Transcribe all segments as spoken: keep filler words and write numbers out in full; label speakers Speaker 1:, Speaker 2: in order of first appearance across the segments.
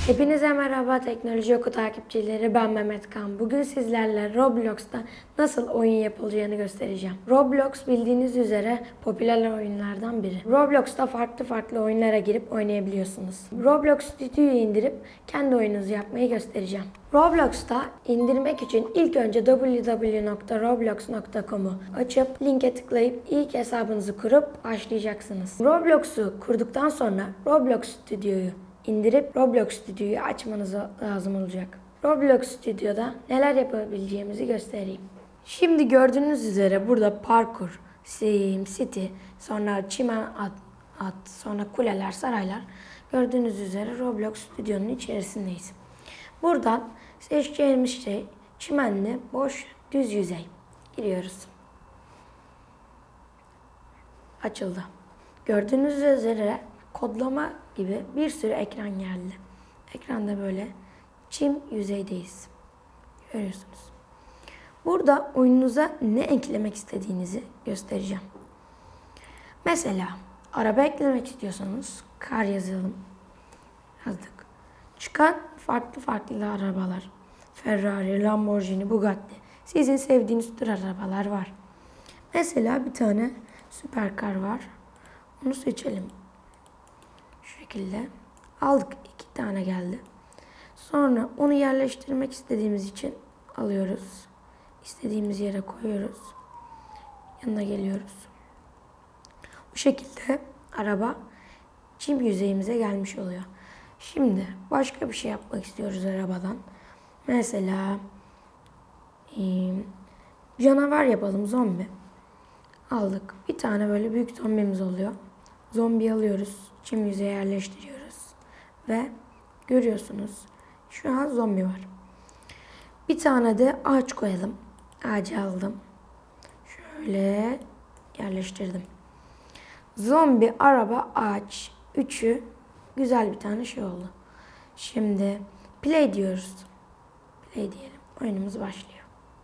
Speaker 1: Hepinize merhaba Teknoloji Oku takipçileri, ben Mehmet Kan. Bugün sizlerle Roblox'ta nasıl oyun yapılacağını göstereceğim. Roblox bildiğiniz üzere popüler oyunlardan biri. Roblox'ta farklı farklı oyunlara girip oynayabiliyorsunuz. Roblox Studio'yu indirip kendi oyununuzu yapmayı göstereceğim. Roblox'ta indirmek için ilk önce double-u double-u double-u nokta roblox nokta com'u açıp linke tıklayıp ilk hesabınızı kurup başlayacaksınız. Roblox'u kurduktan sonra Roblox Studio'yu indirip Roblox Studio'yu açmanız lazım olacak. Roblox Studio'da neler yapabileceğimizi göstereyim. Şimdi gördüğünüz üzere burada parkur, sim, city, sonra çimen at, at, sonra kuleler, saraylar. Gördüğünüz üzere Roblox Studio'nun içerisindeyiz. Buradan seçeceğimiz şey çimenli, boş, düz yüzey. Giriyoruz. Açıldı. Gördüğünüz üzere kodlama gibi bir sürü ekran geldi. Ekranda böyle çim yüzeydeyiz. Görüyorsunuz. Burada oyununuza ne eklemek istediğinizi göstereceğim. Mesela araba eklemek istiyorsanız kar yazalım. Yazdık. Çıkan farklı farklı arabalar. Ferrari, Lamborghini, Bugatti. Sizin sevdiğiniz tür arabalar var. Mesela bir tane süperkar var. Onu seçelim. Şu şekilde aldık, iki tane geldi. Sonra onu yerleştirmek istediğimiz için alıyoruz. İstediğimiz yere koyuyoruz. Yanına geliyoruz. Bu şekilde araba çim yüzeyimize gelmiş oluyor. Şimdi başka bir şey yapmak istiyoruz arabadan. Mesela e, canavar yapalım, zombi. Aldık. Bir tane böyle büyük zombimiz oluyor. Zombi alıyoruz. Çim yüzeye yerleştiriyoruz. Ve görüyorsunuz şu an zombi var. Bir tane de ağaç koyalım. Ağacı aldım. Şöyle yerleştirdim. Zombi, araba, ağaç. Üçü güzel bir tane şey oldu. Şimdi play diyoruz. Play diyelim. Oyunumuz başlıyor.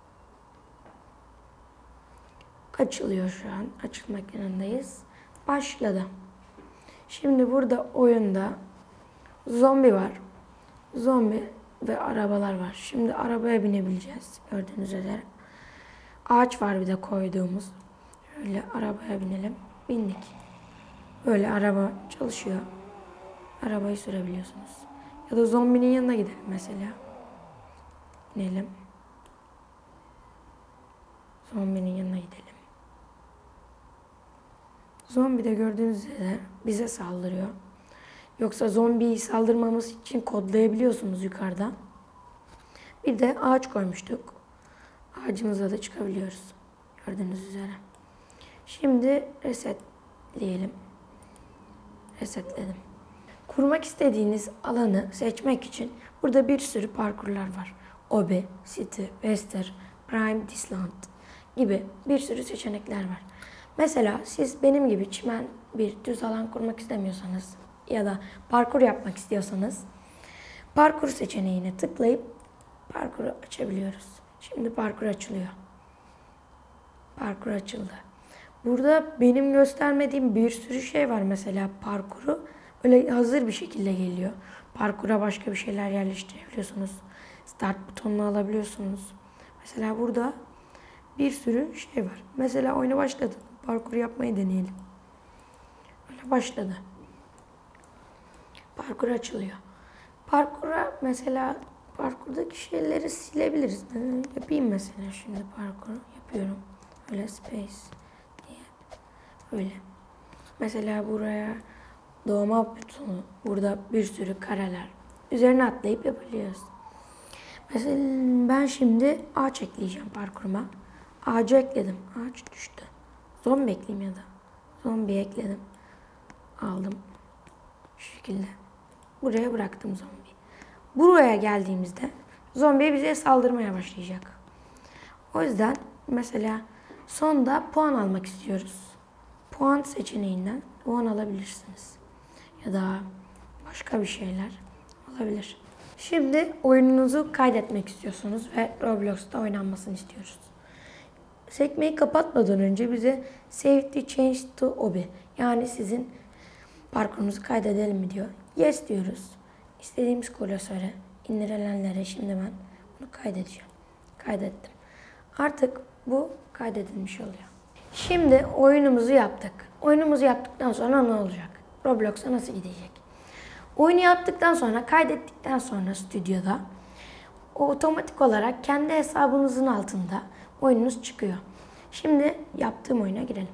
Speaker 1: Açılıyor şu an. Açılmak yanındayız. Başladı. Şimdi burada oyunda zombi var. Zombi ve arabalar var. Şimdi arabaya binebileceğiz. Gördüğünüz üzere. Ağaç var bir de koyduğumuz. Şöyle arabaya binelim. Bindik. Böyle araba çalışıyor. Arabayı sürebiliyorsunuz. Ya da zombinin yanına gidelim mesela. Binelim. Zombinin yanına gidelim. Zombi de gördüğünüz üzere bize saldırıyor. Yoksa zombiyi saldırmamız için kodlayabiliyorsunuz yukarıda. Bir de ağaç koymuştuk. Ağacımıza da çıkabiliyoruz. Gördüğünüz üzere. Şimdi resetleyelim. Resetledim. Kurmak istediğiniz alanı seçmek için burada bir sürü parkurlar var. Obi, City, Wester, Prime, Disland gibi bir sürü seçenekler var. Mesela siz benim gibi çimen bir düz alan kurmak istemiyorsanız ya da parkur yapmak istiyorsanız parkur seçeneğine tıklayıp parkuru açabiliyoruz. Şimdi parkur açılıyor. Parkur açıldı. Burada benim göstermediğim bir sürü şey var, mesela parkuru öyle hazır bir şekilde geliyor. Parkura başka bir şeyler yerleştirebiliyorsunuz. Start butonunu alabiliyorsunuz. Mesela burada bir sürü şey var. Mesela oyuna başladı. Parkur yapmayı deneyelim. Böyle başladı. Parkur açılıyor. Parkura mesela parkurdaki şeyleri silebiliriz. Yapayım mesela, şimdi parkuru yapıyorum. Öyle space diye. Öyle. Mesela buraya doğma butonu. Burada bir sürü kareler. Üzerine atlayıp yapabiliyoruz. Mesela ben şimdi ağaç ekleyeceğim parkuruma. Ağacı ekledim. Ağaç düştü. Zombi ekleyeyim ya da. Zombi ekledim. Aldım. Şu şekilde. Buraya bıraktım zombi. Buraya geldiğimizde zombi bize saldırmaya başlayacak. O yüzden mesela sonda puan almak istiyoruz. Puan seçeneğinden puan alabilirsiniz. Ya da başka bir şeyler olabilir. Şimdi oyununuzu kaydetmek istiyorsunuz ve Roblox'ta oynanmasını istiyoruz. Sekmeyi kapatmadan önce bize Save the Change to Obi, yani sizin parkurunuzu kaydedelim mi diyor. Yes diyoruz. İstediğimiz klasöre, indirilenlere şimdi ben bunu kaydedeceğim. Kaydettim. Artık bu kaydedilmiş oluyor. Şimdi oyunumuzu yaptık. Oyunumuzu yaptıktan sonra ne olacak? Roblox'a nasıl gidecek? Oyunu yaptıktan sonra, kaydettikten sonra stüdyoda o otomatik olarak kendi hesabınızın altında oyununuz çıkıyor. Şimdi yaptığım oyuna girelim.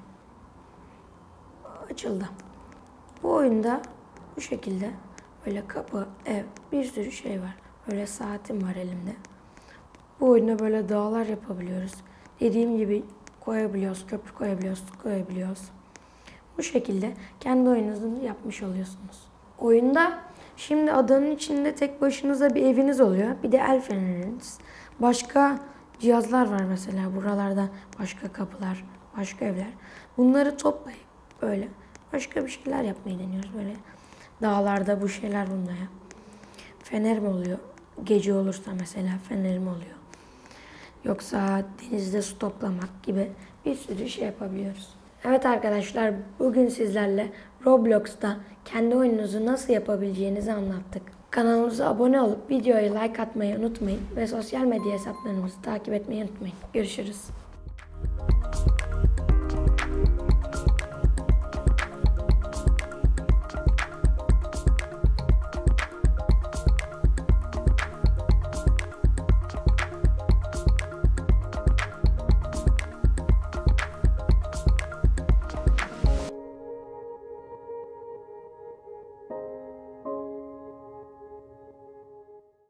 Speaker 1: Açıldı. Bu oyunda bu şekilde böyle kapı, ev, bir sürü şey var. Böyle saatim var elimde. Bu oyunda böyle dağlar yapabiliyoruz. Dediğim gibi koyabiliyoruz, köprü koyabiliyoruz, su koyabiliyoruz. Bu şekilde kendi oyununuzu yapmış oluyorsunuz. Oyunda şimdi adanın içinde tek başınıza bir eviniz oluyor. Bir de el feneriniz. Başka cihazlar var mesela buralarda. Başka kapılar, başka evler. Bunları toplayıp böyle başka bir şeyler yapmayı deniyoruz. Böyle dağlarda bu şeyler bunda ya. Fener mi oluyor? Gece olursa mesela fener mi oluyor? Yoksa denizde su toplamak gibi bir sürü şey yapabiliyoruz. Evet arkadaşlar, bugün sizlerle Roblox'ta kendi oyununuzu nasıl yapabileceğinizi anlattık. Kanalımıza abone olup videoya like atmayı unutmayın ve sosyal medya hesaplarımızı takip etmeyi unutmayın. Görüşürüz.